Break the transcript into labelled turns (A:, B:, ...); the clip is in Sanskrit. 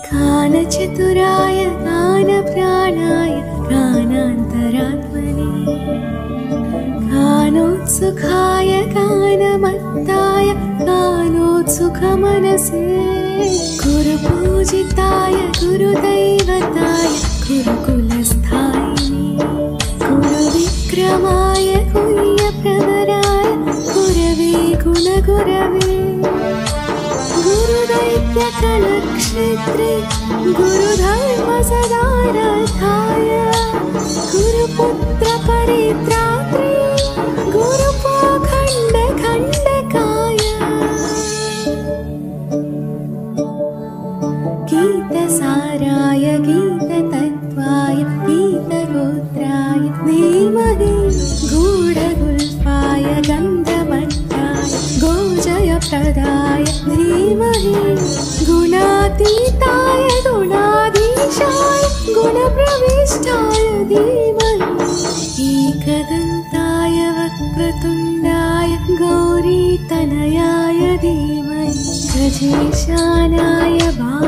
A: गानचतुराय गानप्राणाय गानान्तरात्मने गानोत्सुकाय गानमत्ताय गानोत्सुकमनसे गुरुपूजिताय गुरुदैवताय गुरुकुलस्थायिने गुरुविक्रमाय गुह्यप्रवराय गुरवे गुणगुरवे गुरुदैत्यकलक्षेत्रे गुरुधर्मसदारथाय गुरुपुत्रपरित्रात्रे गुरुपाखण्डखण्डकाय गीतसाराय गीततत्त्वाय गीतगोत्राय धीमहि गूढगुल्फाय गन्धभट्टाय गोजयप्रदाय धीमहि गुणातीताय गुणाधीशाय गुणप्रविष्टाय धीमहि एकदन्ताय वक्रतुण्डाय गौरीतनयाय धीमहि गजेशानाय